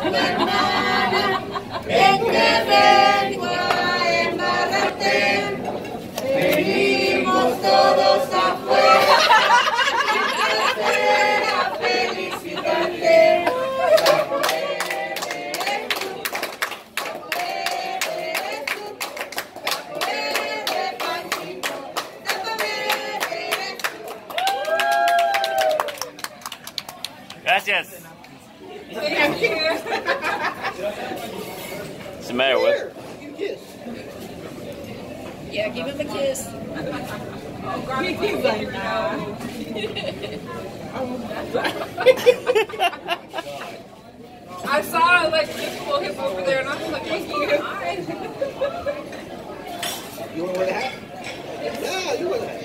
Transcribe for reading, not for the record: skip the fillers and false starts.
hermana, ven que vengo a embarrarte. Venimos todos afuera a felicitarte. Gracias. Thank you. What's the matter with? Yeah, give him a kiss. He's like, nah. I saw like just pull him over there, and I was like, thank you. You want to wear the hat? Yeah, you wear the hat.